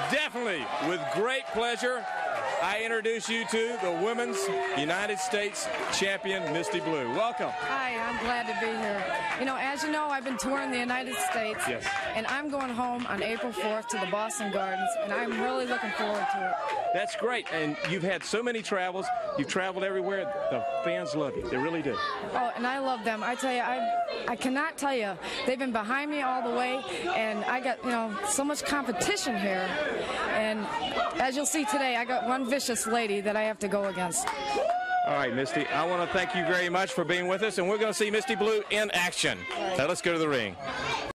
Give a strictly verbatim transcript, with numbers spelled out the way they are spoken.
Definitely, with great pleasure, I introduce you to the Women's United States Champion, Misty Blue. Welcome. Hi, I'm glad to be here. You know, as you know, I've been touring the United States, yes. and I'm going home on April fourth to the Boston Gardens, and I'm really looking forward to it. That's great, and you've had so many travels. You've traveled everywhere. The fans love you. They really do. Oh, and I love them. I tell you, I I cannot tell you. They've been behind me all the way, and I got, you know, so much competition here. And as you'll see today, I got one vicious lady that I have to go against. All right, Misty, I want to thank you very much for being with us, and we're going to see Misty Blue in action. Now let's go to the ring.